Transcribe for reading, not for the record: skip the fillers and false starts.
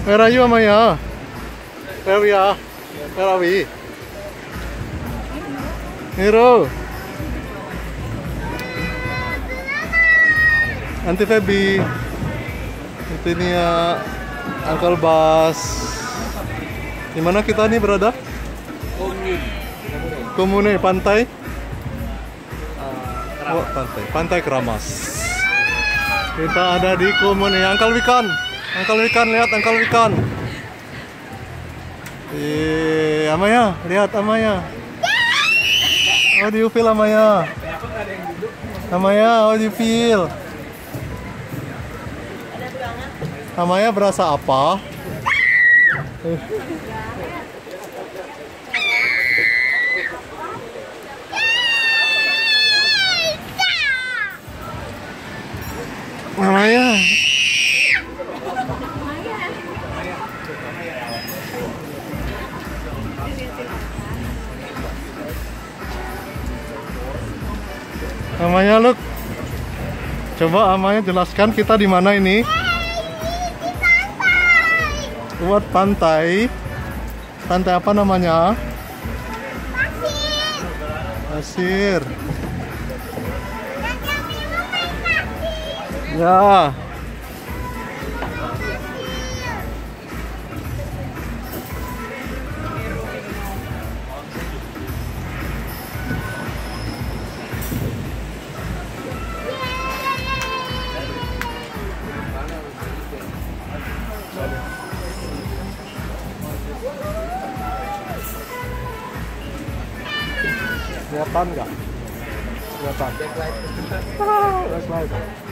Where are you, Amaya? Where we are? Where are we? Hero. Auntie Feby. Itu nih ya Uncle Bas. Di mana kita nih berada? Komune pantai. Oh, pantai Keramas. Kita ada di Komune. Uncle Wikan. Lihat Uncle Wikan. Amaya, lihat Amaya. How do you feel, Amaya? Amaya, how do you feel? Amaya berasa apa? Amaya. Amaya, look. Coba Amaya jelaskan kita di mana ini? Buat pantai. Pantai apa namanya? Pasir. Ya. Kelihatan nggak? Kelihatan. Backlight.